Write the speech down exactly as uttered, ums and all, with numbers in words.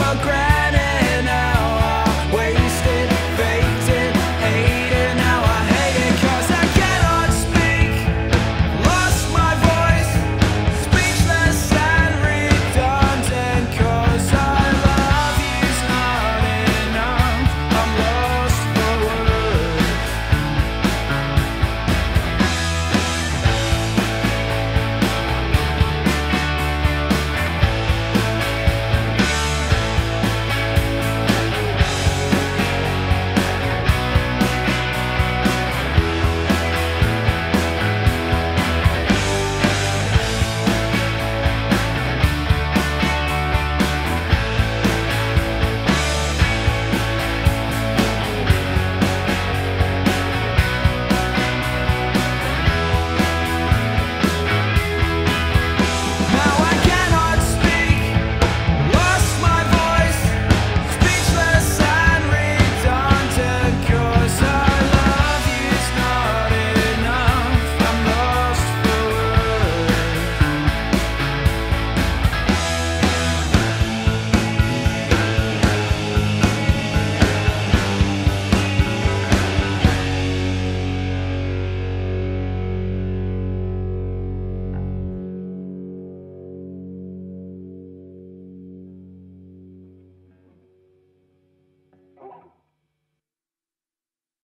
for granted. Now I wasted, faked it, hate it. Now I hate it 'cause I cannot speak. Lost my voice, speechless and redundant. 'Cause I love you's not enough. I'm lost for words. Now I cannot speak, lost my voice, speechless and redundant. 'Cause I love you's not enough. I'm lost for words. Oh.